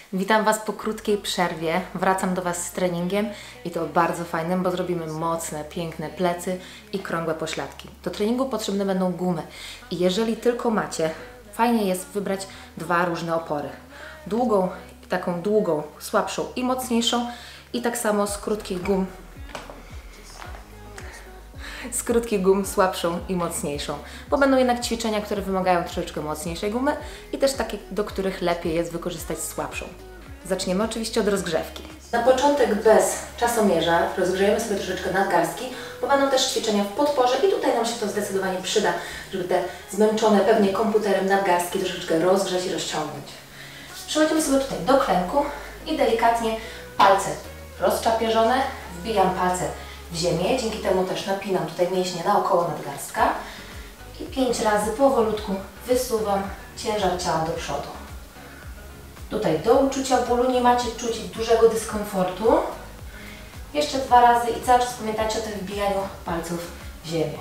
Witam Was po krótkiej przerwie. Wracam do Was z treningiem i to bardzo fajnym, bo zrobimy mocne, piękne plecy i krągłe pośladki. Do treningu potrzebne będą gumy i jeżeli tylko macie, fajnie jest wybrać dwa różne opory. Taką długą, słabszą i mocniejszą i tak samo z krótkich gum słabszą i mocniejszą, bo będą jednak ćwiczenia, które wymagają troszeczkę mocniejszej gumy i też takie, do których lepiej jest wykorzystać słabszą. Zaczniemy oczywiście od rozgrzewki. Na początek bez czasomierza rozgrzejemy sobie troszeczkę nadgarstki, bo będą też ćwiczenia w podporze i tutaj nam się to zdecydowanie przyda, żeby te zmęczone pewnie komputerem nadgarstki troszeczkę rozgrzeć i rozciągnąć. Przechodzimy sobie tutaj do klęku i delikatnie palce rozczapierzone, wbijam palce w ziemię, dzięki temu też napinam tutaj mięśnie naokoło nadgarstka i 5 razy powolutku wysuwam ciężar ciała do przodu. Tutaj do uczucia bólu nie macie czuć dużego dyskomfortu. Jeszcze 2 razy i cały czas pamiętajcie o tym wbijaniu palców w ziemię.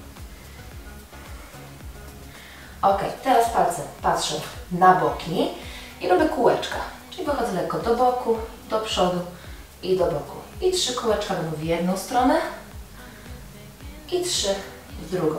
Ok, teraz palce patrzą na boki i robię kółeczka, czyli wychodzę lekko do boku, do przodu i do boku. I 3 kółeczka będą w jedną stronę i 3 w drugą.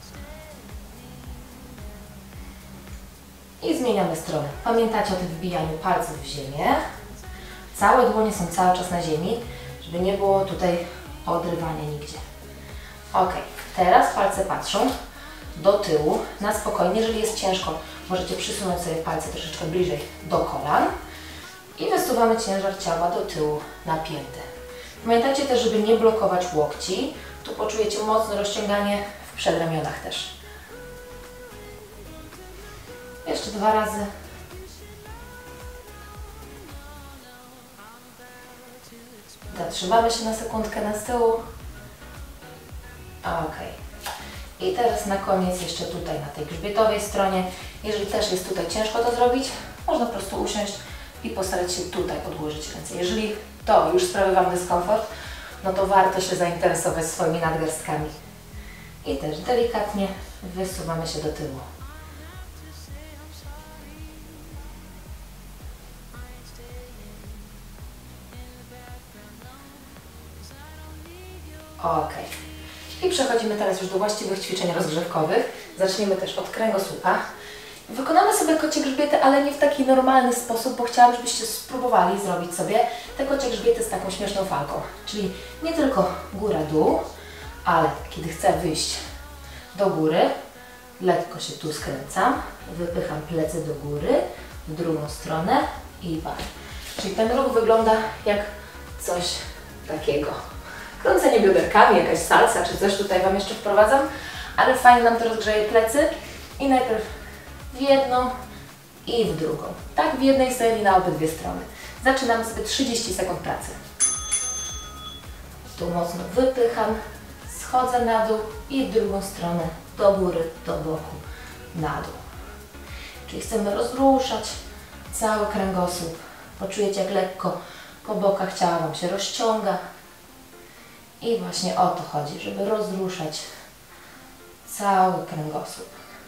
I zmieniamy stronę. Pamiętajcie o tym wbijaniu palców w ziemię. Całe dłonie są cały czas na ziemi, żeby nie było tutaj odrywania nigdzie. Ok, teraz palce patrzą do tyłu, na spokojnie. Jeżeli jest ciężko, możecie przysunąć sobie palce troszeczkę bliżej do kolan i wysuwamy ciężar ciała do tyłu napięty. Pamiętajcie też, żeby nie blokować łokci. Tu poczujecie mocne rozciąganie w przedramionach też. Jeszcze 2 razy. Zatrzymamy się na sekundkę na tyłu. Ok. I teraz na koniec jeszcze tutaj na tej grzbietowej stronie. Jeżeli też jest tutaj ciężko to zrobić, można po prostu usiąść i postarać się tutaj odłożyć ręce. Jeżeli to już sprawia Wam dyskomfort, no to warto się zainteresować swoimi nadgarstkami. I też delikatnie wysuwamy się do tyłu. Ok. I przechodzimy teraz już do właściwych ćwiczeń rozgrzewkowych. Zaczniemy też od kręgosłupa. Wykonamy sobie kocie grzbiety, ale nie w taki normalny sposób, bo chciałam, żebyście spróbowali zrobić sobie te kocie grzbiety z taką śmieszną falką. Czyli nie tylko góra-dół, ale kiedy chcę wyjść do góry, lekko się tu skręcam, wypycham plecy do góry, w drugą stronę i bar. Czyli ten ruch wygląda jak coś takiego. Kręcenie bioderkami, jakaś salsa czy coś tutaj Wam jeszcze wprowadzam, ale fajnie nam to rozgrzeje plecy i najpierw w jedną i w drugą. Tak w jednej serii na obydwie strony. Zaczynamy sobie 30 sekund pracy. Tu mocno wypycham, schodzę na dół i w drugą stronę, do góry, do boku, na dół. Czyli chcemy rozruszać cały kręgosłup. Poczujecie, jak lekko po bokach ciała Wam się rozciąga. I właśnie o to chodzi, żeby rozruszać cały kręgosłup.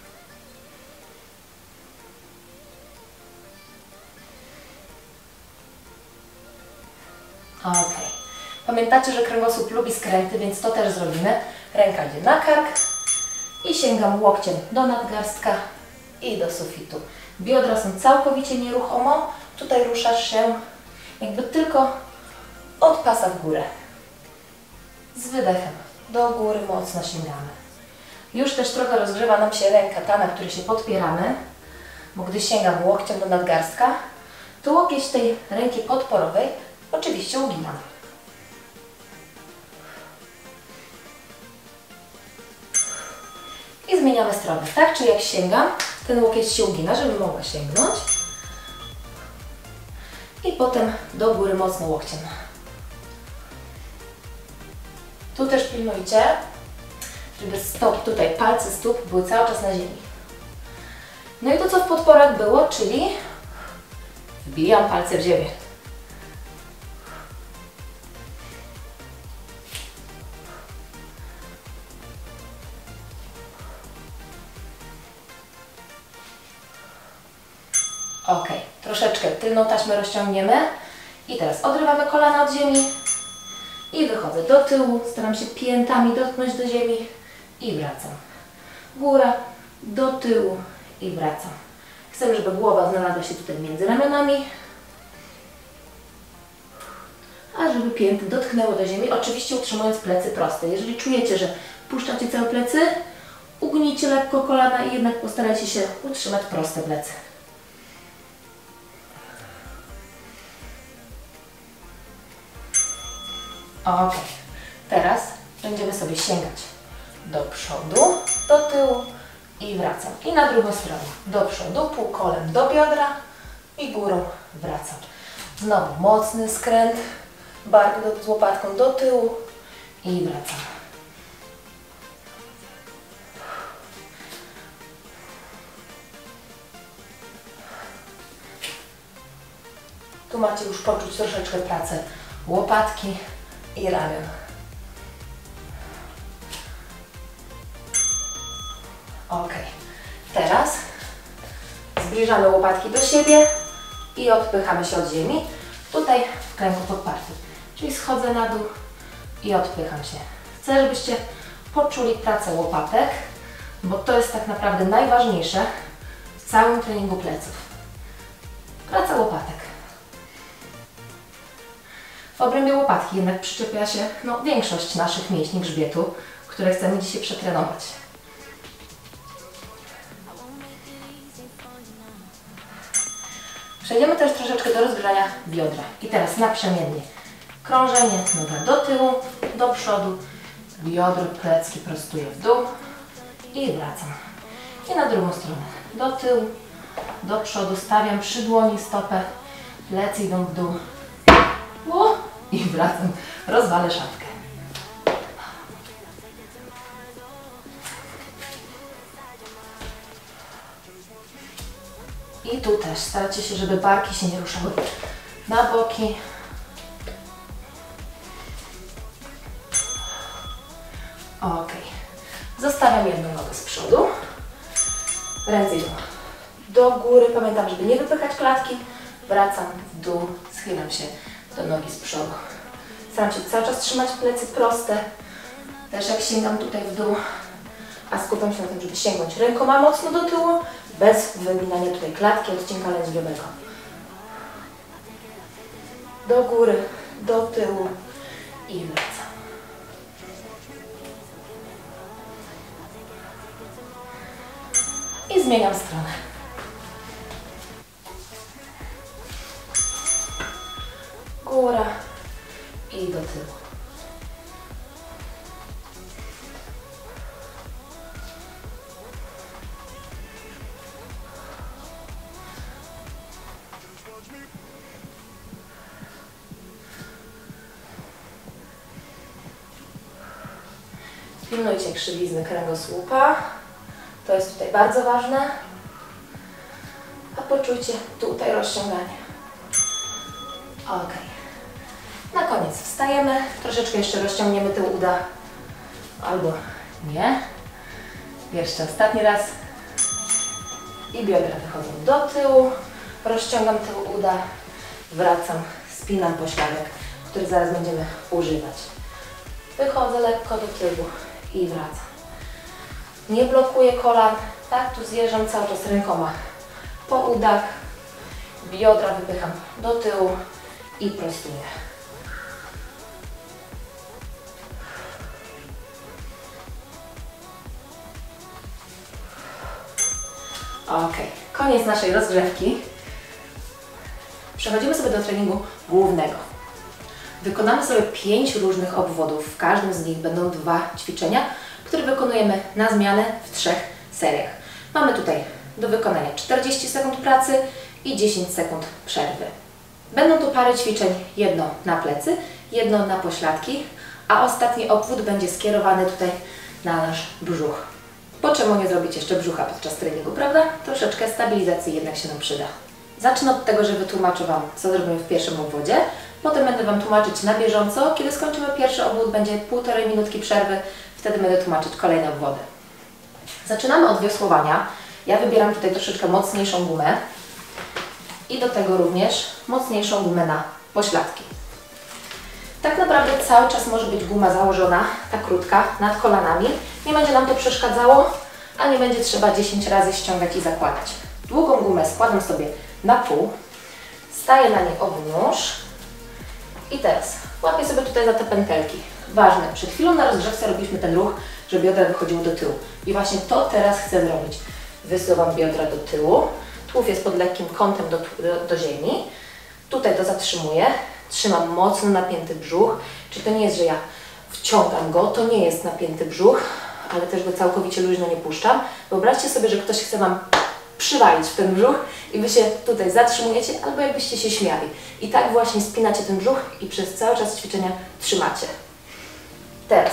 Ok. Pamiętacie, że kręgosłup lubi skręty, więc to też zrobimy. Ręka idzie na kark i sięgam łokciem do nadgarstka i do sufitu. Biodra są całkowicie nieruchomo. Tutaj ruszasz się jakby tylko od pasa w górę. Z wydechem do góry mocno sięgamy. Już też trochę rozgrzewa nam się ręka, ta, na której się podpieramy, bo gdy sięgam łokciem do nadgarstka, to łokieć tej ręki podporowej oczywiście uginam. I zmieniamy stronę, tak? Czyli jak sięgam, ten łokieć się ugina, żeby mogła sięgnąć. I potem do góry mocno łokciem. Tu też pilnujcie, żeby tutaj palce stóp były cały czas na ziemi. No i to, co w podporach było, czyli wbijam palce w ziemię. Ok, troszeczkę tylną taśmę rozciągniemy i teraz odrywamy kolana od ziemi i wychodzę do tyłu, staram się piętami dotknąć do ziemi i wracam. Góra, do tyłu i wracam. Chcę, żeby głowa znalazła się tutaj między ramionami, a żeby pięty dotknęły do ziemi, oczywiście utrzymując plecy proste. Jeżeli czujecie, że puszczacie całe plecy, ugnijcie lekko kolana i jednak postarajcie się utrzymać proste plecy. Ok, teraz będziemy sobie sięgać do przodu, do tyłu i wracam. I na drugą stronę, do przodu, półkolem do biodra i górą wracam. Znowu mocny skręt, bark z łopatką do tyłu i wracam. Tu macie już poczuć troszeczkę pracę łopatki i ramion. Ok. Teraz zbliżamy łopatki do siebie i odpychamy się od ziemi. Tutaj w kręgu podpartym. Czyli schodzę na dół i odpycham się. Chcę, żebyście poczuli pracę łopatek, bo to jest tak naprawdę najważniejsze w całym treningu pleców. Praca łopatek. W obrębie łopatki jednak przyczepia się większość naszych mięśni grzbietu, które chcemy dzisiaj przetrenować. Przejdziemy też troszeczkę do rozgrzania biodra. I teraz naprzemiennie. Krążenie, noga do tyłu, do przodu, biodro, plecki prostuję w dół i wracam. I na drugą stronę. Do tyłu, do przodu, stawiam przy dłoni stopę, plecy idą w dół. I wracam. Rozwalę szafkę. I tu też starajcie się, żeby barki się nie ruszały na boki. Ok. Zostawiam jedną nogę z przodu. Ręce idą do góry. Pamiętam, żeby nie wypychać klatki. Wracam w dół. Schylam się do nogi z przodu. Staram się cały czas trzymać plecy proste. Też jak sięgam tutaj w dół, a skupiam się na tym, żeby sięgnąć rękoma mocno do tyłu, bez wyginania tutaj klatki, odcinka lędźwiowego. Do góry, do tyłu i wracam. I zmieniam stronę. Góra i do tyłu. Pilnujcie krzywizny kręgosłupa. To jest tutaj bardzo ważne. A poczujcie tutaj rozciąganie. Ok. Na koniec wstajemy. Troszeczkę jeszcze rozciągniemy tył uda. Albo nie. Jeszcze ostatni raz. I biodra wychodzą do tyłu. Rozciągam tył uda. Wracam. Spinam pośladek, który zaraz będziemy używać. Wychodzę lekko do tyłu i wracam. Nie blokuję kolan, tak? Tu zjeżdżam cały czas rękoma po udach. Biodra wypycham do tyłu i prostuję. Ok, koniec naszej rozgrzewki. Przechodzimy sobie do treningu głównego. Wykonamy sobie 5 różnych obwodów. W każdym z nich będą 2 ćwiczenia, które wykonujemy na zmianę w 3 seriach. Mamy tutaj do wykonania 40 sekund pracy i 10 sekund przerwy. Będą to pary ćwiczeń, jedno na plecy, jedno na pośladki, a ostatni obwód będzie skierowany tutaj na nasz brzuch. Po czemu nie zrobić jeszcze brzucha podczas treningu, prawda? Troszeczkę stabilizacji jednak się nam przyda. Zacznę od tego, że wytłumaczę Wam, co zrobimy w pierwszym obwodzie. Potem będę Wam tłumaczyć na bieżąco. Kiedy skończymy pierwszy obwód, będzie 1,5 minutki przerwy. Wtedy będę tłumaczyć kolejne obwody. Zaczynamy od wiosłowania. Ja wybieram tutaj troszeczkę mocniejszą gumę. i do tego również mocniejszą gumę na pośladki. Tak naprawdę cały czas może być guma założona, ta krótka, nad kolanami. Nie będzie nam to przeszkadzało, a nie będzie trzeba 10 razy ściągać i zakładać. Długą gumę składam sobie na pół, staję na niej obu nóż i teraz łapię sobie tutaj za te pętelki. Ważne, przed chwilą na rozgrzewce robiliśmy ten ruch, żeby biodra wychodziły do tyłu. I właśnie to teraz chcę zrobić. Wysuwam biodra do tyłu, tułów jest pod lekkim kątem do ziemi. Tutaj to zatrzymuję, trzymam mocno napięty brzuch, czyli to nie jest, że ja wciągam go, to nie jest napięty brzuch, ale też go całkowicie luźno nie puszczam. Wyobraźcie sobie, że ktoś chce Wam przywalić w ten brzuch i Wy się tutaj zatrzymujecie, albo jakbyście się śmiali. I tak właśnie spinacie ten brzuch i przez cały czas ćwiczenia trzymacie. Teraz,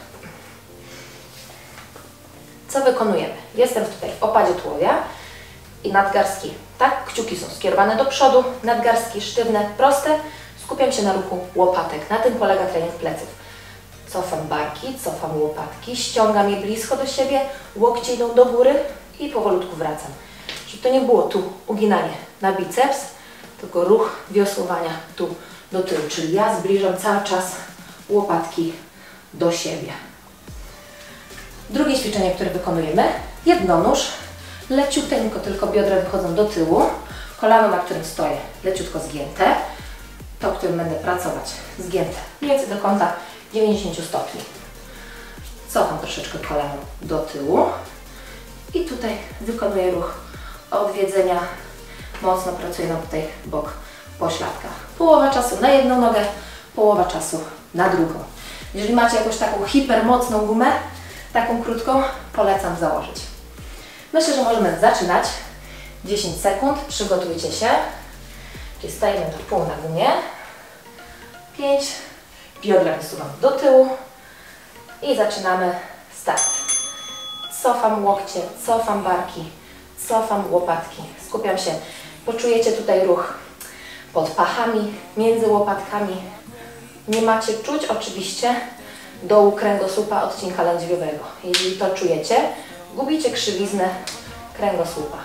co wykonujemy? Jestem tutaj w opadzie tułowia i nadgarstki, tak? Kciuki są skierowane do przodu, nadgarstki sztywne, proste. Skupiam się na ruchu łopatek. Na tym polega trening pleców. Cofam barki, cofam łopatki, ściągam je blisko do siebie, łokcie idą do góry i powolutku wracam. Żeby to nie było tu uginanie na biceps, tylko ruch wiosłowania tu do tyłu. Czyli ja zbliżam cały czas łopatki do siebie. Drugie ćwiczenie, które wykonujemy, jednonóż, leciuteńko, tylko biodra wychodzą do tyłu, kolano, na którym stoję, leciutko zgięte, to, którym będę pracować, zgięte, mniej więcej do kąta 90 stopni. Cofam troszeczkę kolano do tyłu i tutaj wykonuję ruch odwiedzenia, mocno pracuję na tutaj bok pośladka. Połowa czasu na jedną nogę, połowa czasu na drugą. Jeżeli macie jakąś taką hipermocną gumę, taką krótką, polecam założyć. Myślę, że możemy zaczynać. 10 sekund, przygotujcie się. Czyli stajemy do pół na gumie. 5, biodra wysuwam do tyłu i zaczynamy start. Cofam łokcie, cofam barki, cofam łopatki. Skupiam się. Poczujecie tutaj ruch pod pachami, między łopatkami. Nie macie czuć oczywiście dołu kręgosłupa odcinka lędźwiowego. Jeśli to czujecie, gubicie krzywiznę kręgosłupa.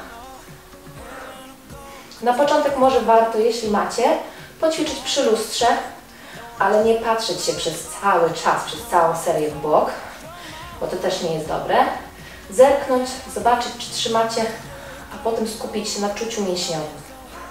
Na początek może warto, jeśli macie, poćwiczyć przy lustrze, ale nie patrzeć się przez cały czas, przez całą serię w bok, bo to też nie jest dobre. Zerknąć, zobaczyć, czy trzymacie, a potem skupić się na czuciu mięśniowym.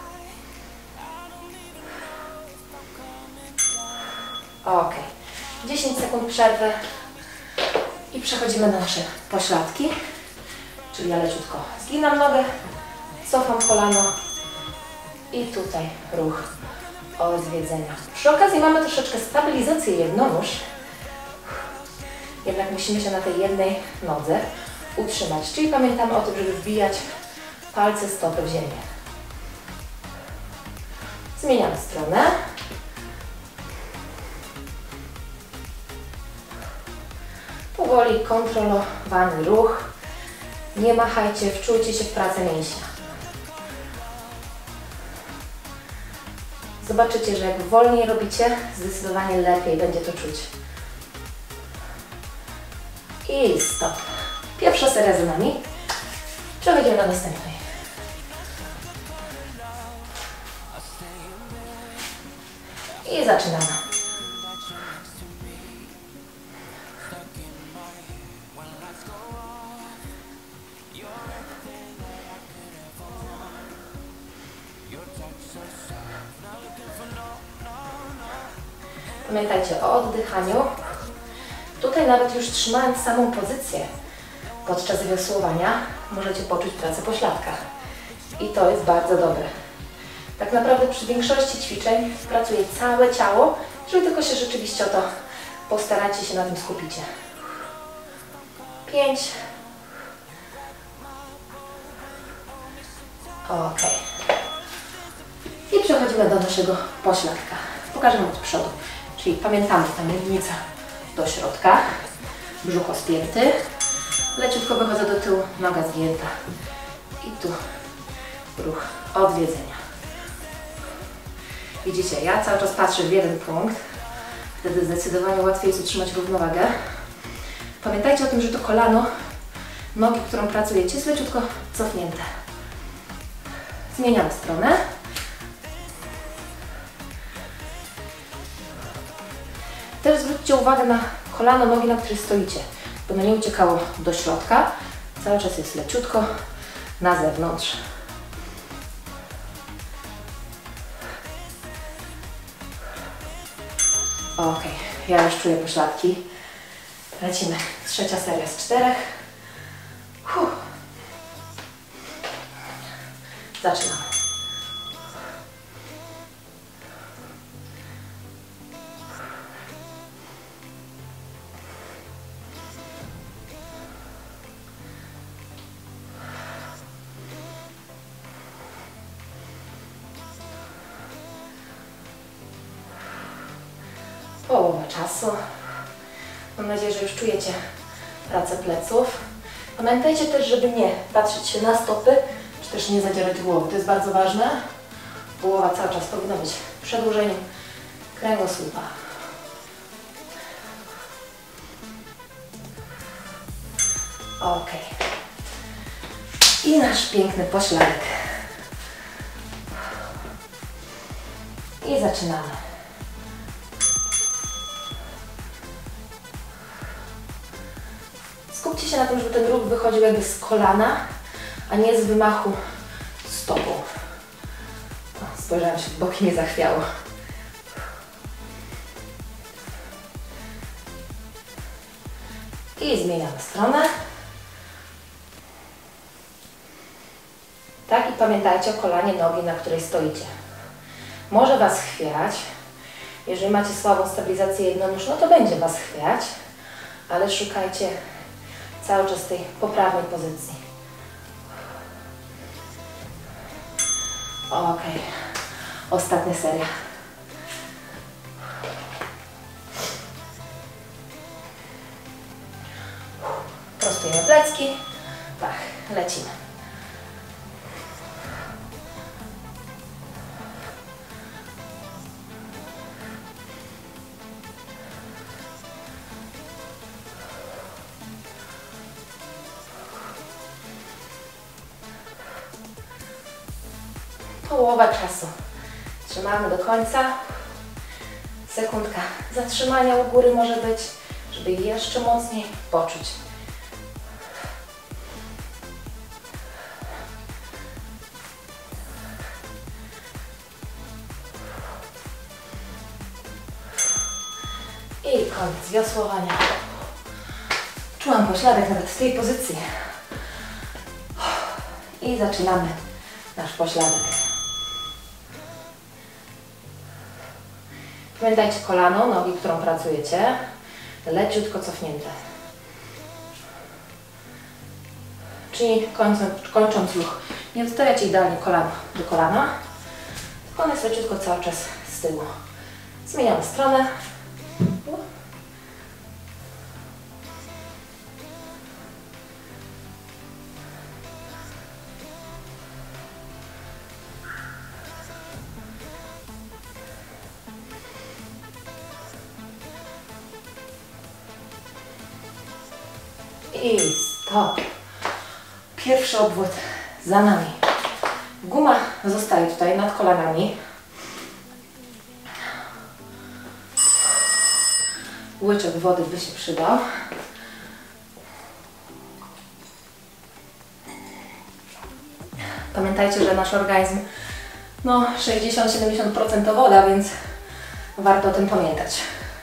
Ok. 10 sekund przerwy i przechodzimy na nasze pośladki, czyli ja leciutko zginam nogę, cofam kolano i tutaj ruch odwiedzenia. Przy okazji mamy troszeczkę stabilizację jednonóż, jednak musimy się na tej jednej nodze utrzymać, czyli pamiętamy o tym, żeby wbijać palce stopy w ziemię. Zmieniamy stronę. Powoli kontrolowany ruch. Nie machajcie, wczujcie się w pracę mięśnia. Zobaczycie, że jak wolniej robicie, zdecydowanie lepiej będzie to czuć. I stop. Pierwsza seria za nami. Przechodzimy do następnej. I zaczynamy. Pamiętajcie o oddychaniu. Tutaj nawet już trzymając samą pozycję podczas wiosłowania możecie poczuć pracę pośladka. I to jest bardzo dobre. Tak naprawdę przy większości ćwiczeń pracuje całe ciało, jeżeli tylko się rzeczywiście o to postaracie, się na tym skupicie. 5. Ok. I przechodzimy do naszego pośladka. Pokażę od przodu. Czyli pamiętamy, ta miednica do środka, brzuch spięty, leciutko wychodzę do tyłu, noga zgięta i tu ruch odwiedzenia. Widzicie, ja cały czas patrzę w jeden punkt, wtedy zdecydowanie łatwiej jest utrzymać równowagę. Pamiętajcie o tym, że to kolano nogi, którą pracujecie, jest leciutko cofnięte. Zmieniamy stronę Też zwróćcie uwagę na kolano nogi, na której stoicie, by ono nie uciekało do środka. Cały czas jest leciutko na zewnątrz. Ok, ja już czuję pośladki. Lecimy. 3. seria z 4. Zaczynamy. Połowa czasu. Mam nadzieję, że już czujecie pracę pleców. Pamiętajcie też, żeby nie patrzeć się na stopy, czy też nie zadzierać głowy. To jest bardzo ważne. Głowa cały czas powinna być przedłużeniem kręgosłupa. Ok. I nasz piękny pośladek. I zaczynamy. Skupcie się na tym, żeby ten ruch wychodził jakby z kolana, a nie z wymachu stopą. O, spojrzałam się w boki, nie zachwiało. I zmieniamy stronę. Tak, i pamiętajcie o kolanie nogi, na której stoicie. Może Was chwiać. Jeżeli macie słabą stabilizację jednonóżną, to będzie Was chwiać, ale szukajcie cały czas tej poprawnej pozycji. Ok. Ostatnia seria. Prostujemy plecki. Tak, lecimy. Połowa czasu. Trzymamy do końca. Sekundka zatrzymania u góry może być, żeby jeszcze mocniej poczuć. I koniec wiosłowania. Czułam pośladek nawet w tej pozycji. I zaczynamy nasz pośladek. Pamiętajcie kolano, nogi, którą pracujecie, leciutko cofnięte. Czyli kończąc ruch, nie zostawiacie idealnie kolana do kolana, tylko on jest leciutko cały czas z tyłu. Zmieniamy stronę. I stop. Pierwszy obwód za nami. Guma zostaje tutaj nad kolanami. Łyczek wody by się przydał. Pamiętajcie, że nasz organizm 60-70% to woda, więc warto o tym pamiętać.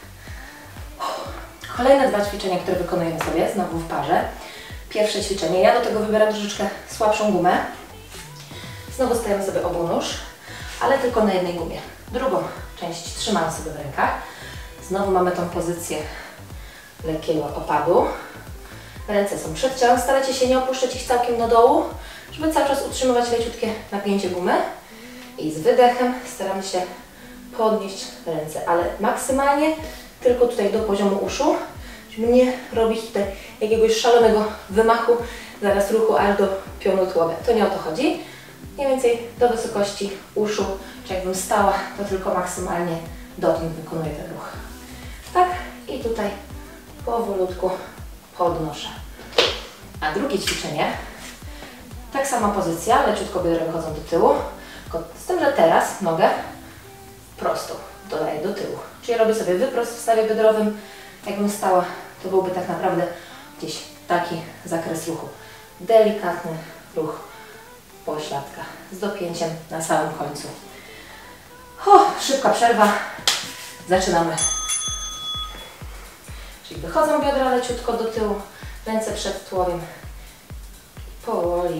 Kolejne 2 ćwiczenia, które wykonujemy sobie znowu w parze. Pierwsze ćwiczenie, ja do tego wybieram troszeczkę słabszą gumę. Znowu stajemy sobie obonóż, ale tylko na jednej gumie. Drugą część trzymamy sobie w rękach. Znowu mamy tą pozycję lekkiego opadu. Ręce są przed ciałem, starajcie się nie opuszczać ich całkiem do dołu, żeby cały czas utrzymywać leciutkie napięcie gumy. I z wydechem staramy się podnieść ręce, ale maksymalnie tylko tutaj do poziomu uszu, żeby nie robić tutaj jakiegoś szalonego wymachu, zaraz ruchu aż do pionu tułowia. To nie o to chodzi. Mniej więcej do wysokości uszu, czy jakbym stała, to tylko maksymalnie dotąd wykonuję ten ruch. Tak, i tutaj powolutku podnoszę. A drugie ćwiczenie, tak sama pozycja, leciutko biodra wychodzą do tyłu, tylko z tym, że teraz nogę prostą dodaję do tyłu. Czyli robię sobie wyprost w stawie biodrowym. Jakbym stała, to byłby tak naprawdę gdzieś taki zakres ruchu. Delikatny ruch pośladka z dopięciem na samym końcu. Szybka przerwa. Zaczynamy. Czyli wychodzą biodra leciutko do tyłu, ręce przed tułowiem. Powoli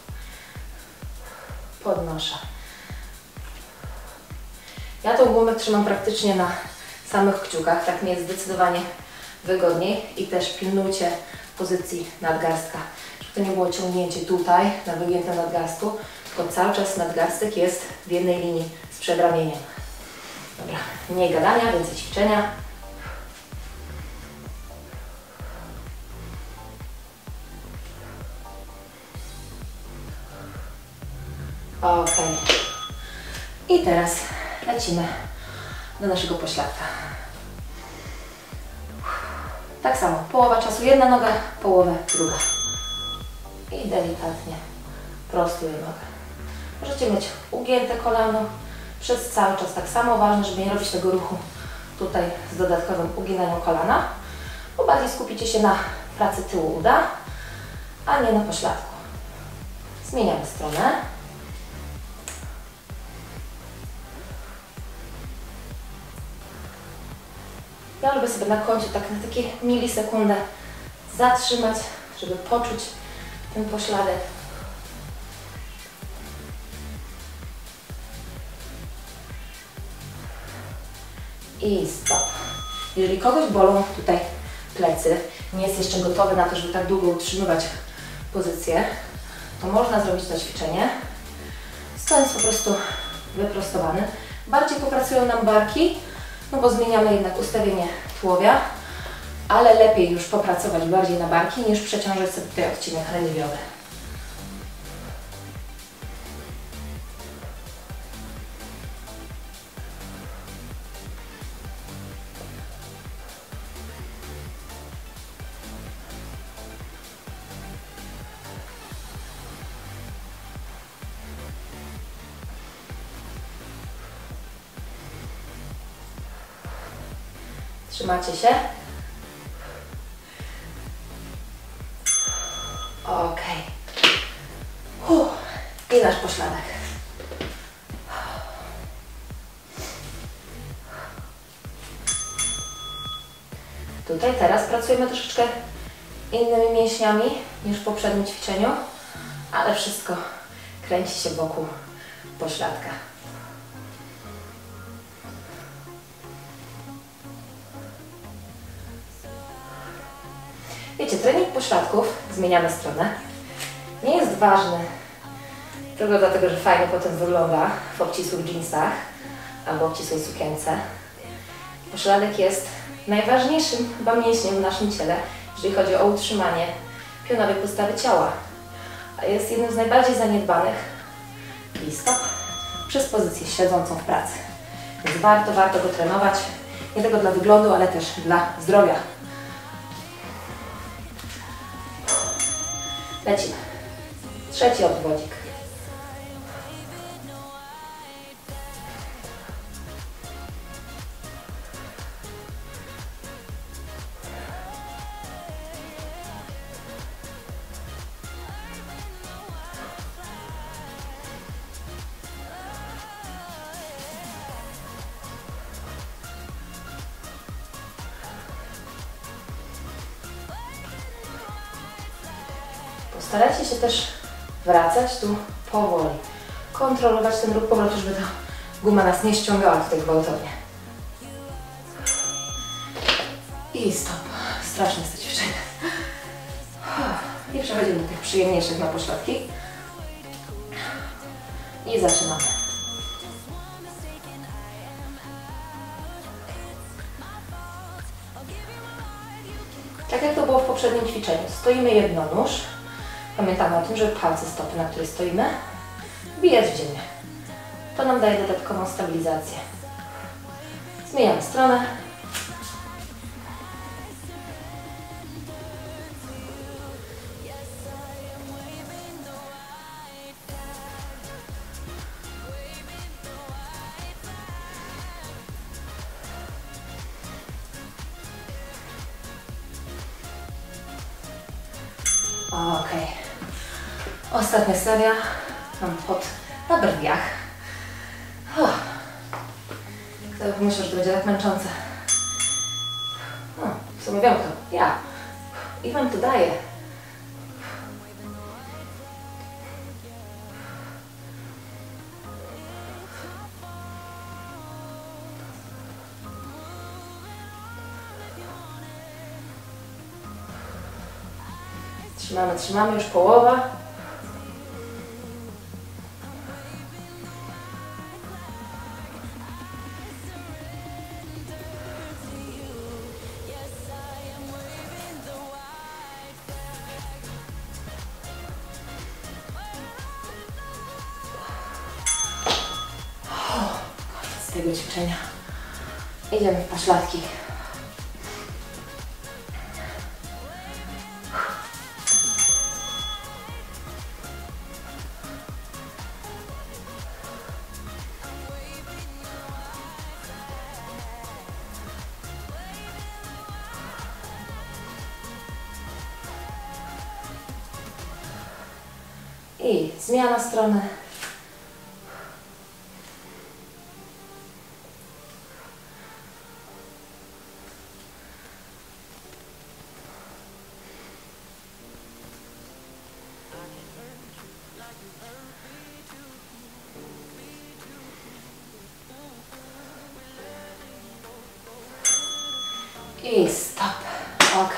podnoszę. Ja tą gumę trzymam praktycznie na samych kciukach, tak mi jest zdecydowanie wygodniej i też pilnujcie pozycji nadgarstka, żeby to nie było ciągnięcie tutaj na wygiętym nadgarstku, tylko cały czas nadgarstek jest w jednej linii z przedramieniem. Dobra, mniej gadania, więcej ćwiczenia. Ok. I teraz lecimy do naszego pośladka. Tak samo, połowa czasu jedna noga, połowę druga. I delikatnie prostuję nogę. Możecie mieć ugięte kolano przez cały czas. Tak samo ważne, żeby nie robić tego ruchu tutaj z dodatkowym uginaniem kolana, bo bardziej skupicie się na pracy tyłu uda, a nie na pośladku. Zmieniamy stronę. Ja lubię sobie na końcu tak na takie milisekundę zatrzymać, żeby poczuć ten pośladek. I stop. Jeżeli kogoś bolą tutaj plecy, nie jest jeszcze gotowy na to, żeby tak długo utrzymywać pozycję, to można zrobić to ćwiczenie, stojąc po prostu wyprostowany. Bardziej popracują nam barki, no bo zmieniamy jednak ustawienie tułowia, ale lepiej już popracować bardziej na barki, niż przeciążać sobie tutaj odcinek lędźwiowy. Trzymacie się? Ok. I nasz pośladek. Tutaj teraz pracujemy troszeczkę innymi mięśniami niż w poprzednim ćwiczeniu, ale wszystko kręci się wokół pośladka. Wiecie, trening pośladków, zmieniamy stronę, nie jest ważny tylko dlatego, że fajnie potem wygląda w obcisłych dżinsach albo obcisłej sukience. Pośladek jest najważniejszym chyba mięśniem w naszym ciele, jeżeli chodzi o utrzymanie pionowej postawy ciała, a jest jednym z najbardziej zaniedbanych i stop przez pozycję siedzącą w pracy. Więc warto go trenować, nie tylko dla wyglądu, ale też dla zdrowia. Lecimy. Trzeci odwodzik. Starajcie się też wracać tu powoli. Kontrolować ten ruch powrotu, żeby ta guma nas nie ściągała tutaj gwałtownie. I stop. Straszne jest to ćwiczenie. I przechodzimy do tych przyjemniejszych na pośladki. I zaczynamy. Tak jak to było w poprzednim ćwiczeniu. Stoimy jednonóż. Pamiętamy o tym, żeby palce stopy, na której stoimy, wbijać w ziemię. To nam daje dodatkową stabilizację. Zmieniamy stronę. Ok. Ostatnia seria. Mam pot na brwiach. Kto by myślał, że to będzie tak męczące. W sumie wiem kto. Ja. I Wam to daję. Trzymamy, trzymamy, już połowa. Koniec tego ćwiczenia. Idziemy w pośladki. I zmiana strony. I stop. Ok.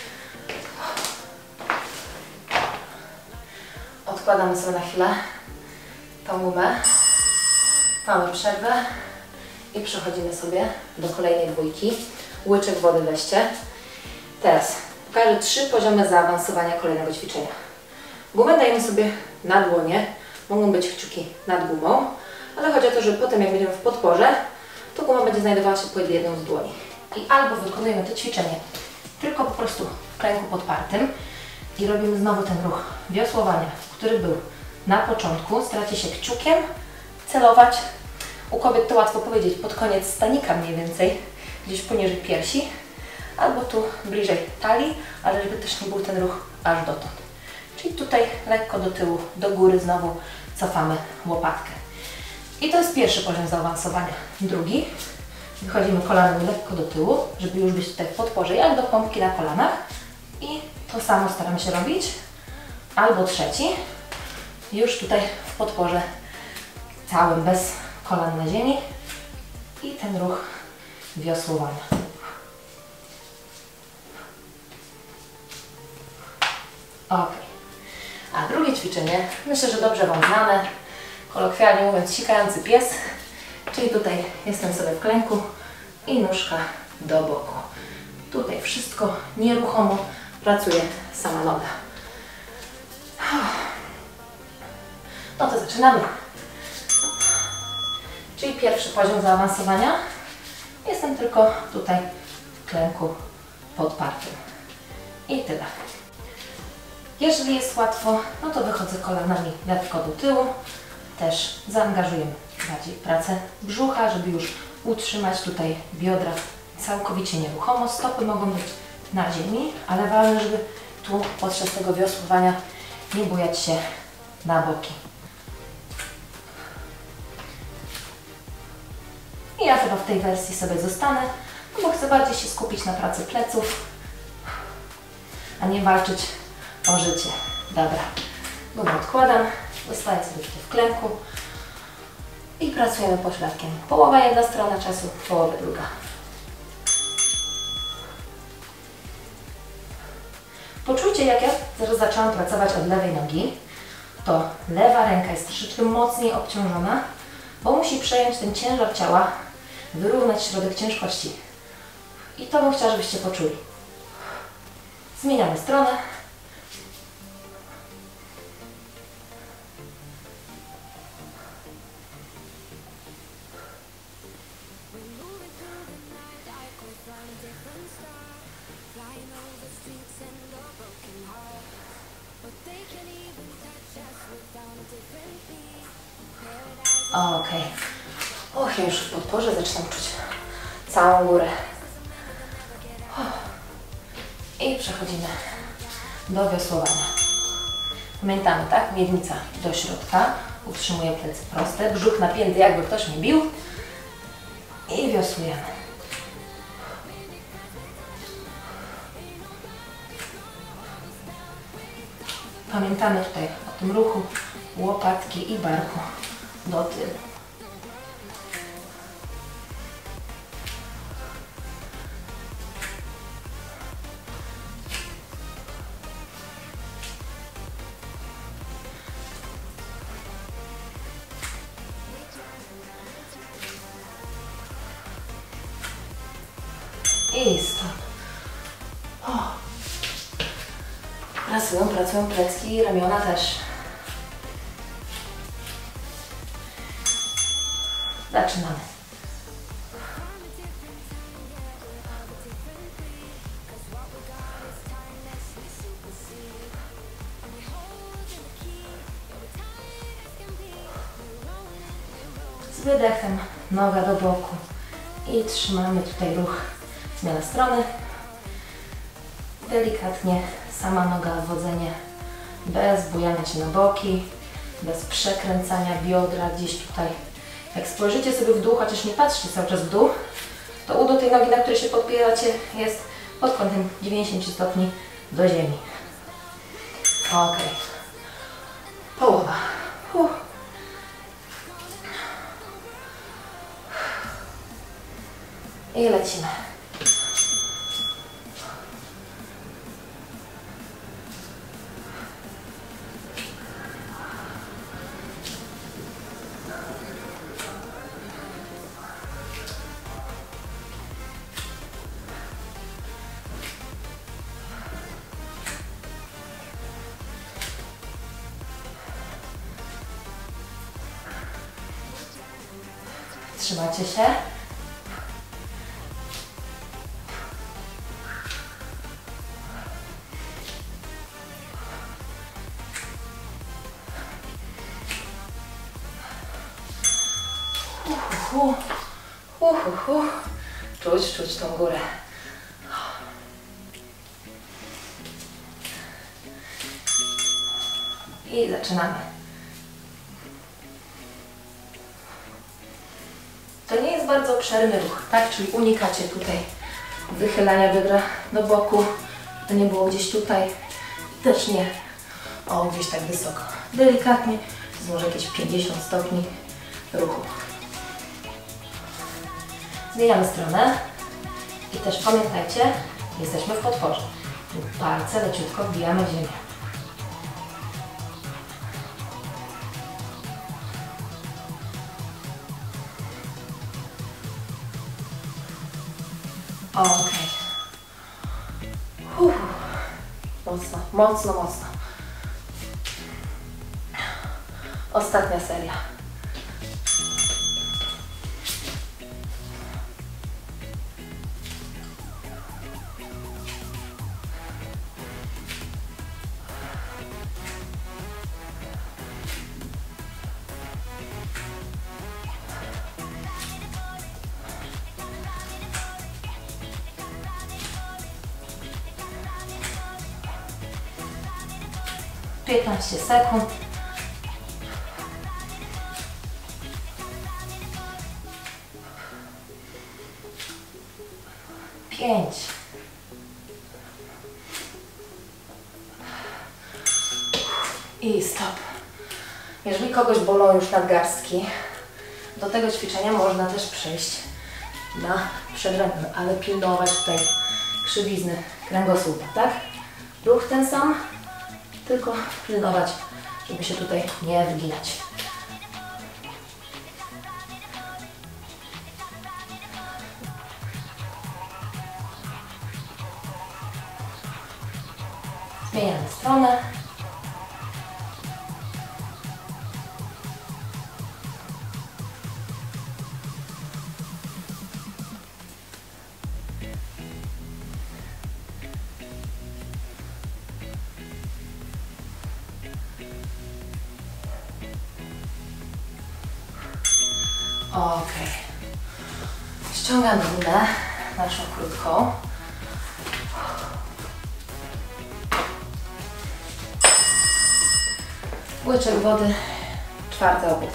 Odkładamy sobie na chwilę tą gumę. Mamy przerwę i przechodzimy sobie do kolejnej dwójki. Łyczek wody weźcie. Teraz pokażę 3 poziomy zaawansowania kolejnego ćwiczenia. Gumę dajemy sobie na dłonie. Mogą być kciuki nad gumą, ale chodzi o to, że potem jak będziemy w podporze, to guma będzie znajdowała się pod jedną z dłoni. I albo wykonujemy to ćwiczenie tylko po prostu w klęku podpartym i robimy znowu ten ruch wiosłowania, który był na początku. Staracie się kciukiem celować. U kobiet to łatwo powiedzieć, pod koniec stanika mniej więcej, gdzieś poniżej piersi, albo tu bliżej talii, ale żeby też nie był ten ruch aż dotąd. Czyli tutaj lekko do tyłu, do góry znowu cofamy łopatkę. I to jest pierwszy poziom zaawansowania. Drugi. Wychodzimy kolanami lekko do tyłu, żeby już być tutaj w podporze, jak do pompki na kolanach. I to samo staramy się robić. Albo trzeci, już tutaj w podporze całym, bez kolan na ziemi. I ten ruch wiosłowania. Ok. A drugie ćwiczenie, myślę, że dobrze Wam znane, kolokwialnie mówiąc sikający pies. Czyli tutaj jestem sobie w klęku i nóżka do boku. Tutaj wszystko nieruchomo pracuje sama noga. No to zaczynamy. Czyli pierwszy poziom zaawansowania. Jestem tylko tutaj w klęku podpartym. I tyle. Jeżeli jest łatwo, no to wychodzę kolanami lekko do tyłu. Też zaangażujemy bardziej pracę brzucha, żeby już utrzymać tutaj biodra całkowicie nieruchomo. Stopy mogą być na ziemi, ale ważne, żeby tu podczas tego wiosłowania nie bujać się na boki. I ja chyba w tej wersji sobie zostanę, no bo chcę bardziej się skupić na pracy pleców, a nie walczyć o życie. Dobra, gumę odkładam, zostaję sobie tutaj w klęku i pracujemy pośladkiem. Połowa jedna strona czasu, połowa druga. Poczujcie, jak ja teraz zaczęłam pracować od lewej nogi, to lewa ręka jest troszeczkę mocniej obciążona, bo musi przejąć ten ciężar ciała, wyrównać środek ciężkości. I to bym chciała, żebyście poczuli. Zmieniamy stronę. Okej. Och, ja już w podporze zaczynam czuć całą górę. I przechodzimy do wiosłowania. Pamiętamy, tak? Miednica do środka, utrzymuję plecy proste, brzuch napięty, jakby ktoś mnie bił i wiosłujemy. Pamiętamy tutaj o tym ruchu łopatki i barku do tyłu. I stop. Pracują plecki i ramiona też. Zaczynamy. Z wydechem noga do boku i trzymamy tutaj ruch. Zmiana strony. Delikatnie sama noga, odwodzenie, bez bujania się na boki, bez przekręcania biodra gdzieś tutaj. Jak spojrzycie sobie w dół, chociaż nie patrzcie cały czas w dół, to udo tej nogi, na której się podpieracie, jest pod kątem 90 stopni do ziemi. Ok. Połowa. I lecimy. Trzymacie się. Czuć tą górę. I zaczynamy. To nie jest bardzo obszerny ruch, tak? Czyli unikacie tutaj wychylania biodra do boku. To nie było gdzieś tutaj. Też nie. Gdzieś tak wysoko. Delikatnie. To jest może jakieś 50 stopni ruchu. Zmieniamy stronę. I też pamiętajcie, jesteśmy w potworze. Palce leciutko wbijamy w ziemię. Ok. Mocno. Ostatnia seria. Piętnaście sekund. Pięć. I stop. Jeżeli kogoś bolą już nadgarstki, do tego ćwiczenia można też przejść na przedramiona, ale pilnować tutaj krzywizny kręgosłupa, tak? Ruch ten sam, tylko pilnować, żeby się tutaj nie wyginać. Zmieniamy stronę. Ok. Ściągamy górę naszą krótką. Łyczek wody, 4. obiad.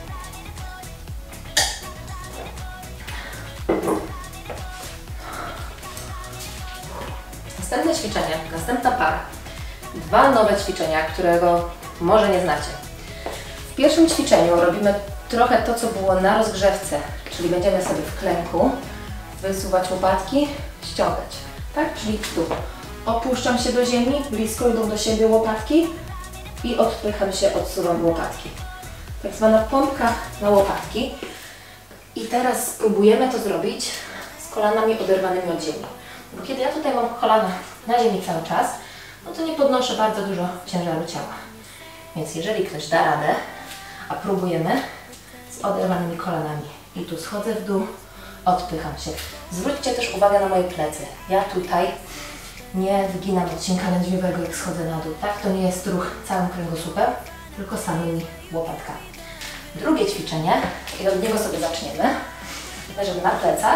Następne ćwiczenie, następna para. 2 nowe ćwiczenia, którego może nie znacie. W pierwszym ćwiczeniu robimy trochę to, co było na rozgrzewce, czyli będziemy sobie w klęku wysuwać łopatki, ściągać, tak? Czyli tu. Opuszczam się do ziemi, blisko idą do siebie łopatki i odpycham się, odsuwam łopatki. Tak zwana pompka na łopatki. I teraz spróbujemy to zrobić z kolanami oderwanymi od ziemi. Bo kiedy ja tutaj mam kolana na ziemi cały czas, no to nie podnoszę bardzo dużo ciężaru ciała. Więc jeżeli ktoś da radę, a próbujemy z oderwanymi kolanami. I tu schodzę w dół, odpycham się. Zwróćcie też uwagę na moje plecy. Ja tutaj nie wyginam odcinka lędźwiowego, jak schodzę na dół. Tak, to nie jest ruch całym kręgosłupem, tylko samymi łopatkami. Drugie ćwiczenie, i od niego sobie zaczniemy. Leżymy na plecach,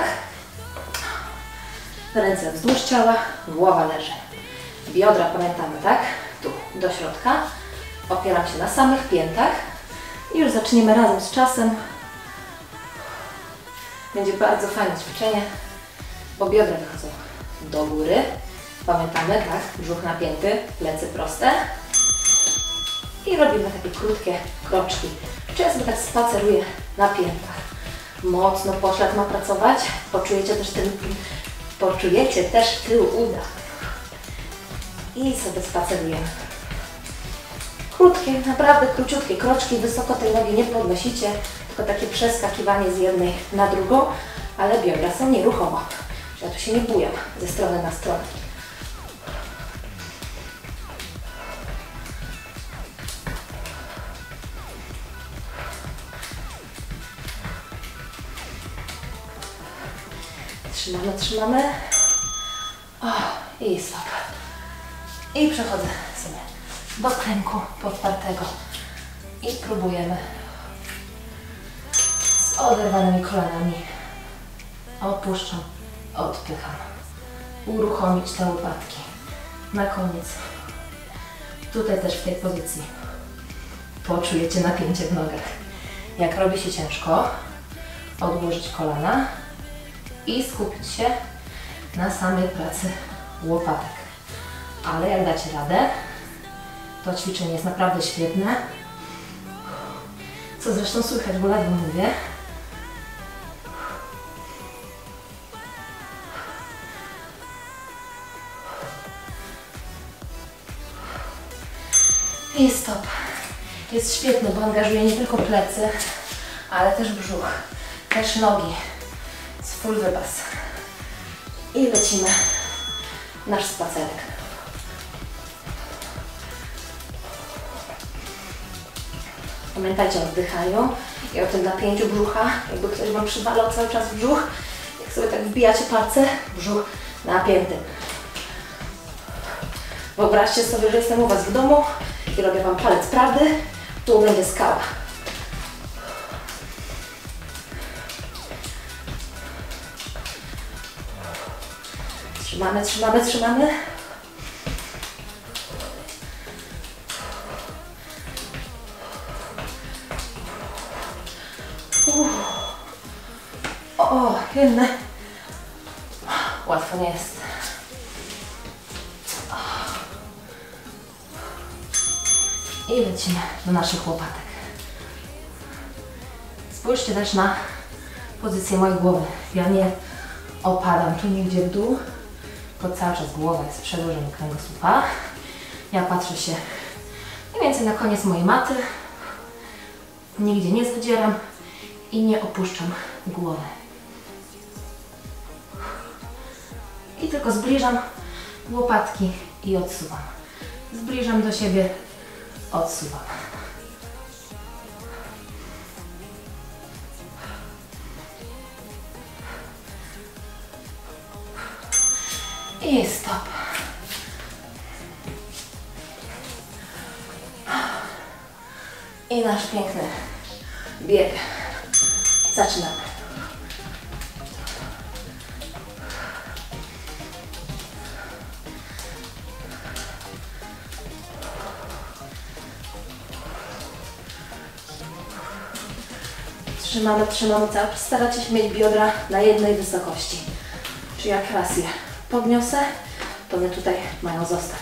ręce wzdłuż ciała, głowa leży. Biodra pamiętamy, tak? Tu, do środka. Opieram się na samych piętach i już zaczniemy razem z czasem. Będzie bardzo fajne ćwiczenie, bo biodra wychodzą do góry. Pamiętamy, tak? Brzuch napięty, plecy proste. I robimy takie krótkie kroczki. Czy ja sobie tak spaceruję na piętach. Mocno poślad ma pracować. Poczujecie też tył uda. I sobie spacerujemy. Krótkie, naprawdę króciutkie kroczki. Wysoko tej nogi nie podnosicie, tylko takie przeskakiwanie z jednej na drugą, ale biodra są nieruchome. Ja tu się nie bujam ze strony na stronę. Trzymamy, trzymamy. O, i stop. I przechodzę sobie do klęku podpartego. I próbujemy z oderwanymi kolanami. Opuszczam, odpycham. Uruchomić te łopatki. Na koniec. Tutaj też w tej pozycji poczujecie napięcie w nogach. Jak robi się ciężko, odłożyć kolana i skupić się na samej pracy łopatek. Ale jak dacie radę, to ćwiczenie jest naprawdę świetne. Co zresztą słychać, bo ledwo mówię. I stop. Jest świetny, bo angażuje nie tylko plecy, ale też brzuch, też nogi. Jest full wypas. I lecimy nasz spacerek. Pamiętajcie o oddychaniu i o tym napięciu brzucha. Jakby ktoś Wam przywalał cały czas w brzuch, jak sobie tak wbijacie palce, brzuch napięty. Wyobraźcie sobie, że jestem u Was w domu i robię Wam palec prawdy, tu będzie skała. Trzymamy, trzymamy, trzymamy. O, jedne. Łatwo nie jest. I lecimy do naszych łopatek. Spójrzcie też na pozycję mojej głowy. Ja nie opadam tu nigdzie w dół, tylko cały czas głowa jest przedłużeniem kręgosłupa. Ja patrzę się mniej więcej na koniec mojej maty. Nigdzie nie zadzieram i nie opuszczam głowy. I tylko zbliżam łopatki i odsuwam. Zbliżam do siebie, odsuwam. I stop. I nasz piękny bieg. Zaczynamy. Trzymamy, trzymamy cały czas. Staracie się mieć biodra na jednej wysokości. Czyli jak raz je podniosę, to one tutaj mają zostać.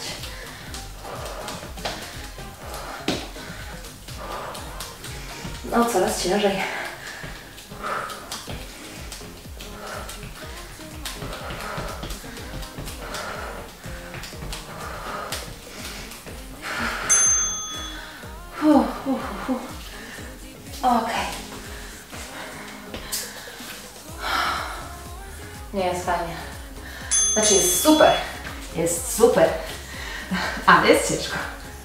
No, coraz ciężej. Okej. Nie jest fajnie. Znaczy jest super. Jest super. Ale jest ciężko.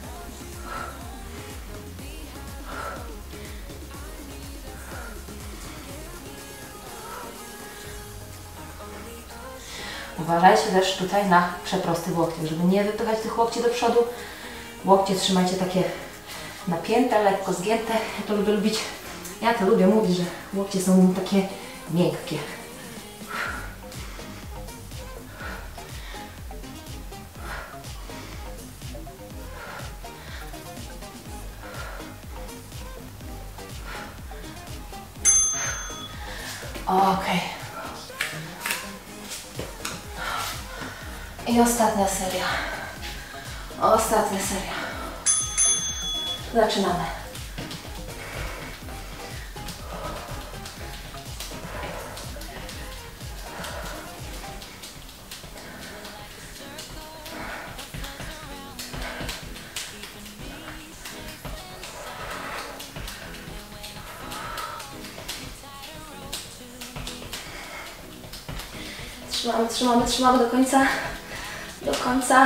Uważajcie też tutaj na przeprosty w łokciach, żeby nie wypychać tych łokci do przodu. Łokcie trzymajcie takie napięte, lekko zgięte. Ja to lubię mówić, że łokcie są takie miękkie. Okej. I ostatnia seria. Ostatnia seria. Zaczynamy. Trzymamy, trzymamy, trzymamy do końca. Do końca.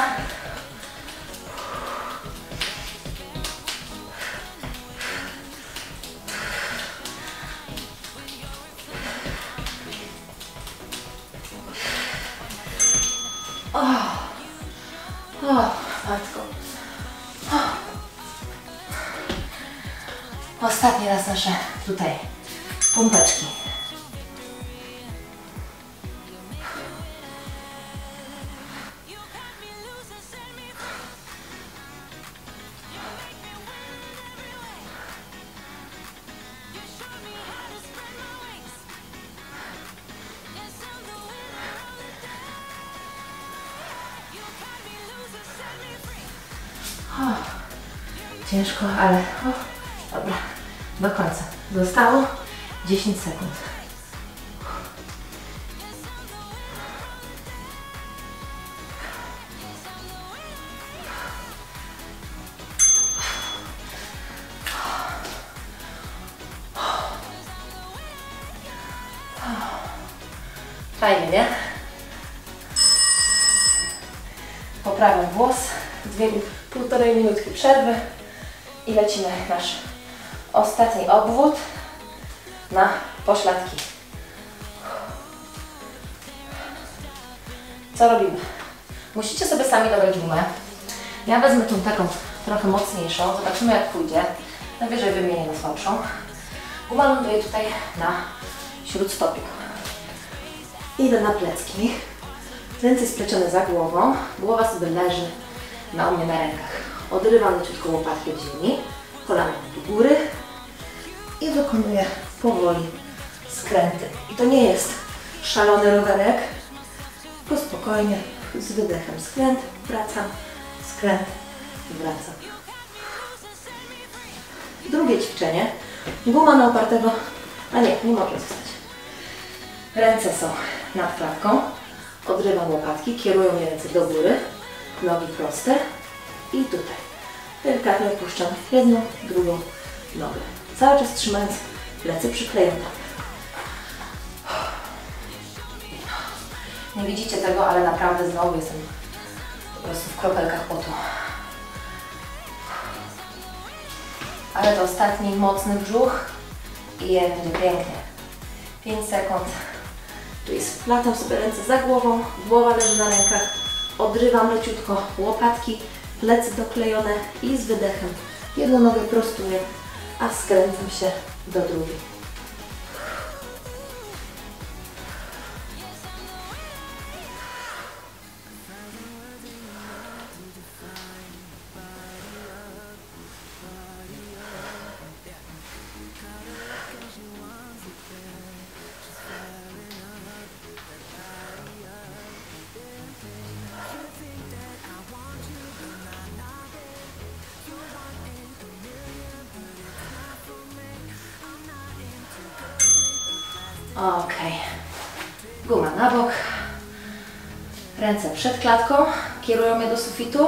Matko. Ostatni raz nasze tutaj pompeczki. Ciężko, ale dobra, do końca. Zostało 10 sekund. Fajnie, nie? Poprawiam włos, 1,5 minutki przerwy i lecimy nasz ostatni obwód na pośladki. Co robimy? Musicie sobie sami dobrać gumę. Ja wezmę tą taką trochę mocniejszą, zobaczymy jak pójdzie. Najwyżej wymienię na słabszą. Guma ląduje tutaj na śródstopiu. Idę na plecki. Ręce splecione za głową. Głowa sobie leży u mnie na rękach. Odrywam leciutko łopatki od ziemi. Kolana do góry. I wykonuję powoli skręty. I to nie jest szalony rowerek. Tylko spokojnie, z wydechem skręt, wracam, skręt, wracam. Drugie ćwiczenie. Guma na opartego, a nie może zostać. Ręce są nad klatką, odrywam łopatki, kierują mnie ręce do góry, nogi proste i tutaj. Delikatnie opuszczam jedną, drugą nogę. Cały czas trzymając plecy przyklejone. Nie widzicie tego, ale naprawdę znowu jestem po prostu w kropelkach potu. Ale to ostatni mocny brzuch i będzie pięknie. 5 sekund. Czyli splatam sobie ręce za głową, głowa leży na rękach, odrywam leciutko łopatki, plecy doklejone i z wydechem jedną nogę prostuję, a skręcam się do drugiej. Ok. Guma na bok. Ręce przed klatką. Kierują je do sufitu.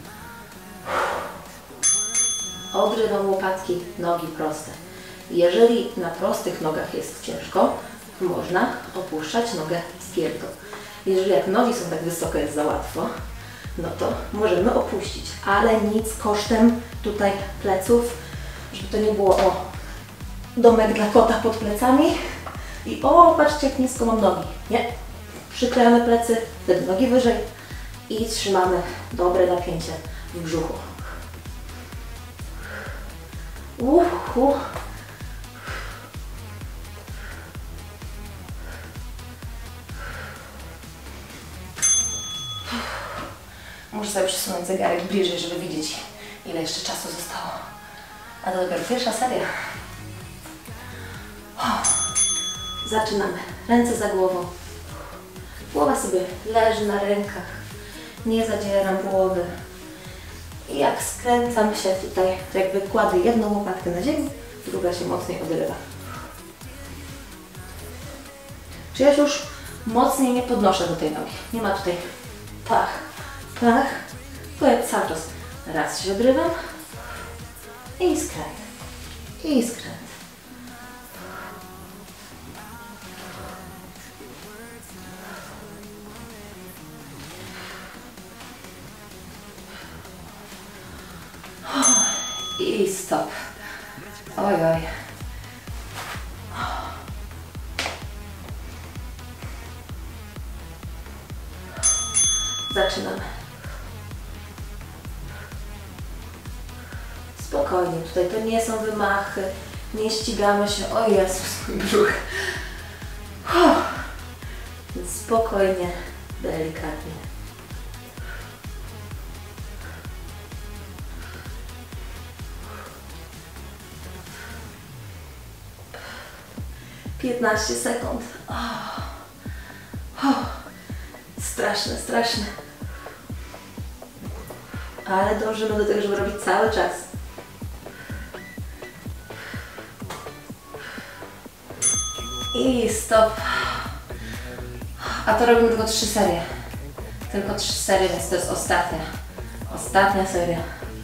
Odrywam łopatki, nogi proste. Jeżeli na prostych nogach jest ciężko, można opuszczać nogę stwierdzą. Jeżeli jak nogi są tak wysoko, jest za łatwo, no to możemy opuścić, ale nic kosztem tutaj pleców, żeby to nie było domek dla kota pod plecami i patrzcie jak nisko mam nogi. Nie, przyklejamy plecy, wtedy nogi wyżej i trzymamy dobre napięcie w brzuchu. Muszę sobie przesunąć zegarek bliżej, żeby widzieć, ile jeszcze czasu zostało. A to dopiero pierwsza seria. Zaczynamy. Ręce za głową. Głowa sobie leży na rękach. Nie zadzieram głowy. I jak skręcam się tutaj, to jakby kładę jedną łopatkę na ziemi, druga się mocniej odrywa. Czy ja się już mocniej nie podnoszę do tej nogi? Nie ma tutaj pach, tylko ja cały czas raz się odrywam i skręt, i skręt. I stop. Oj. Zaczynamy. Spokojnie, tutaj to nie są wymachy, nie ścigamy się. O Jezus, mój brzuch. Więc spokojnie, delikatnie. Oh. 15 sekund. Straszne, straszne. Ale dążymy do tego, żeby robić cały czas. I stop. A to robimy tylko 3 serie. Tylko 3 serie, więc to jest ostatnia. Ostatnia seria.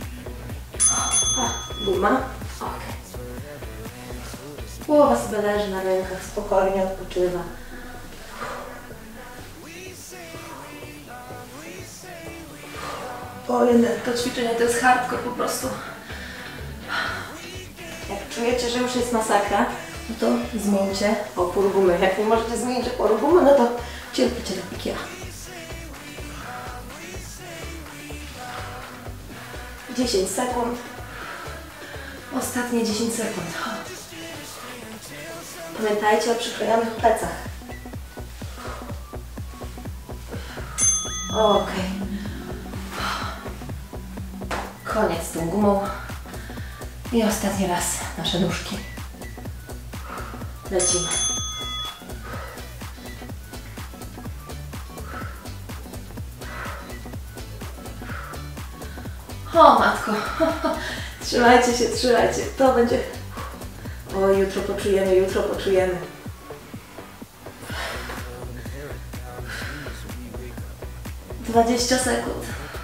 Guma. Ok. Głowa sobie leży na rękach, spokojnie odpoczywa. Ojej, to ćwiczenie to jest hardcore po prostu. Jak czujecie, że już jest masakra, no to zmieńcie opór gumy. Jak nie możecie zmienić oporu gumy, no to cierpicie tak jak ja. 10 sekund. Ostatnie 10 sekund. Pamiętajcie o przyklejonych plecach. Ok. Koniec z tą gumą. I ostatni raz nasze nóżki. Lecimy. O matko. Trzymajcie się, trzymajcie. To będzie... O, jutro poczujemy, jutro poczujemy. — 20 sekund.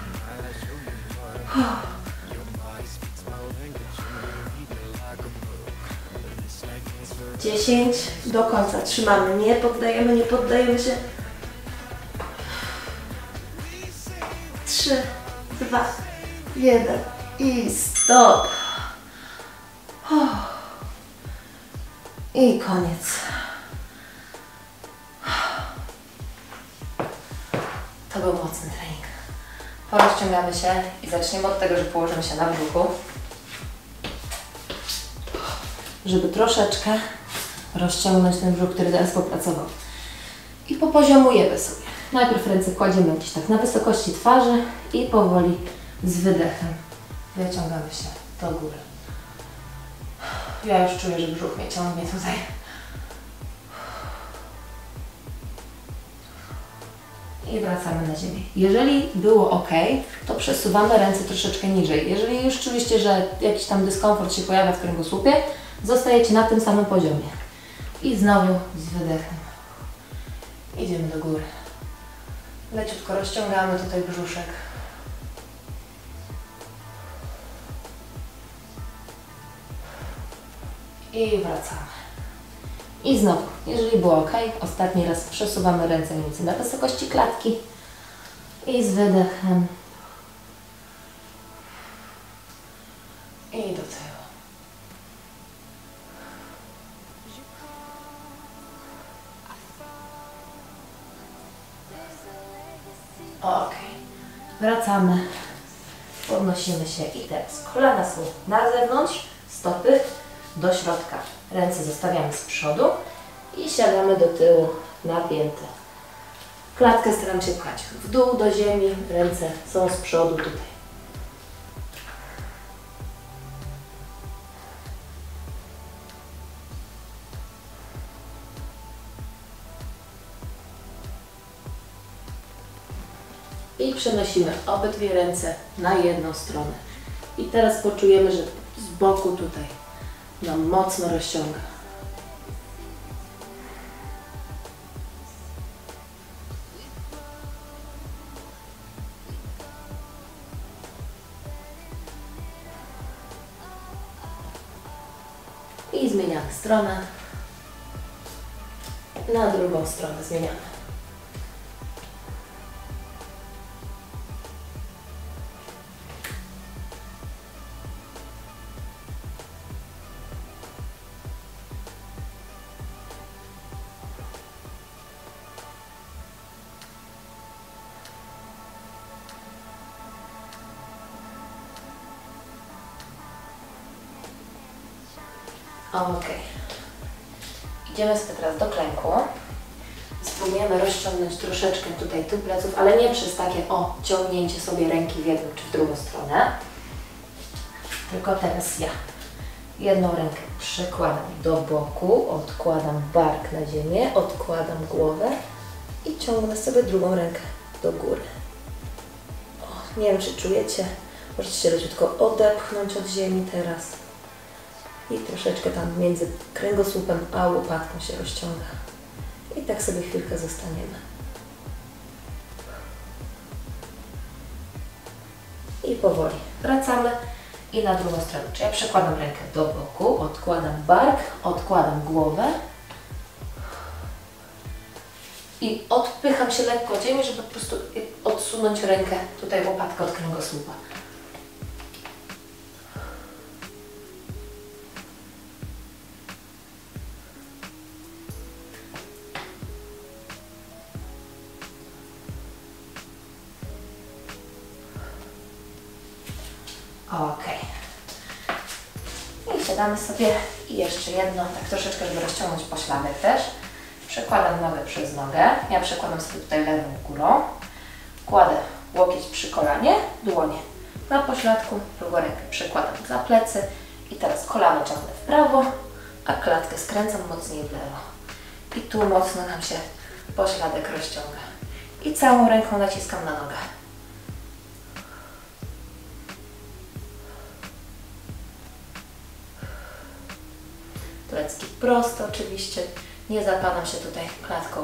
10 do końca. Trzymamy. Nie poddajemy, nie poddajemy się. 3, 2, 1 i stop. I koniec. To był mocny trening. Porozciągamy się i zaczniemy od tego, że położymy się na brzuchu, żeby troszeczkę rozciągnąć ten brzuch, który teraz popracował. I popoziomujemy sobie. Najpierw ręce kładziemy gdzieś tak na wysokości twarzy i powoli z wydechem wyciągamy się do góry. Ja już czuję, że brzuch mnie ciągnie tutaj. I wracamy na ziemię. Jeżeli było ok, to przesuwamy ręce troszeczkę niżej. Jeżeli już czuliście, że jakiś tam dyskomfort się pojawia w kręgosłupie, zostajecie na tym samym poziomie. I znowu z wydechem idziemy do góry. Leciutko rozciągamy tutaj brzuszek. I wracamy. I znowu, jeżeli było ok, ostatni raz przesuwamy ręce mniej więcej na wysokości klatki. I z wydechem. I do tyłu. Ok. Wracamy. Podnosimy się i teraz kolana są na zewnątrz, stopy do środka. Ręce zostawiamy z przodu i siadamy do tyłu napięte. Klatkę staram się pchać w dół do ziemi, ręce są z przodu tutaj. I przenosimy obydwie ręce na jedną stronę. I teraz poczujemy, że z boku tutaj nam mocno rozciąga. I zmieniamy stronę. Na drugą stronę zmieniamy. Ok. Idziemy sobie teraz do klęku. Spróbujemy rozciągnąć troszeczkę tutaj tył pleców, ale nie przez takie ciągnięcie sobie ręki w jedną czy w drugą stronę. Tylko teraz ja jedną rękę przykładam do boku, odkładam bark na ziemię, odkładam głowę i ciągnę sobie drugą rękę do góry. O, nie wiem, czy czujecie, możecie się leciutko odepchnąć od ziemi teraz. I troszeczkę tam między kręgosłupem a łopatką się rozciąga. I tak sobie chwilkę zostaniemy. I powoli wracamy i na drugą stronę. Czyli ja przekładam rękę do boku, odkładam bark, odkładam głowę i odpycham się lekko od ziemi, żeby po prostu odsunąć rękę, tutaj łopatkę od kręgosłupa. Ok. I siadamy sobie i jeszcze jedno, tak troszeczkę, żeby rozciągnąć pośladek też. Przekładam nogę przez nogę. Ja przekładam sobie tutaj lewą górą. Kładę łokieć przy kolanie, dłonie na pośladku, drugą rękę przekładam za plecy i teraz kolano ciągnę w prawo, a klatkę skręcam mocniej w lewo. I tu mocno nam się pośladek rozciąga. I całą ręką naciskam na nogę. Plecki prosto oczywiście, nie zapadam się tutaj klatką.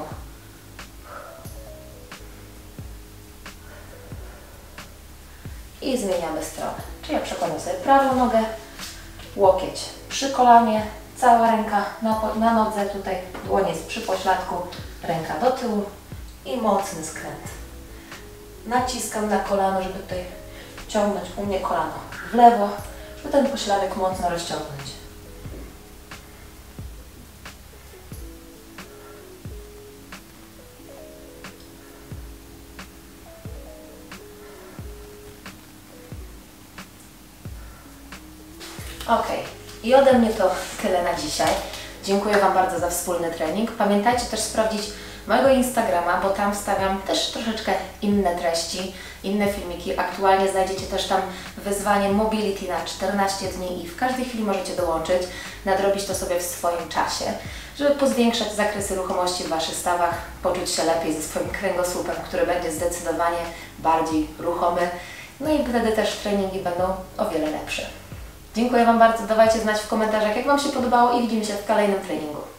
I zmieniamy stronę. Czyli ja przekładam sobie prawą nogę, łokieć przy kolanie, cała ręka na nodze, tutaj dłoń jest przy pośladku, ręka do tyłu i mocny skręt. Naciskam na kolano, żeby tutaj ciągnąć u mnie kolano w lewo, żeby ten pośladek mocno rozciągnąć. Ok, i ode mnie to tyle na dzisiaj. Dziękuję Wam bardzo za wspólny trening. Pamiętajcie też sprawdzić mojego Instagrama, bo tam wstawiam też troszeczkę inne treści, inne filmiki. Aktualnie znajdziecie też tam wyzwanie Mobility na 14 dni i w każdej chwili możecie dołączyć, nadrobić to sobie w swoim czasie, żeby pozwiększać zakresy ruchomości w Waszych stawach, poczuć się lepiej ze swoim kręgosłupem, który będzie zdecydowanie bardziej ruchomy. No i wtedy też treningi będą o wiele lepsze. Dziękuję Wam bardzo, dawajcie znać w komentarzach, jak Wam się podobało i widzimy się w kolejnym treningu.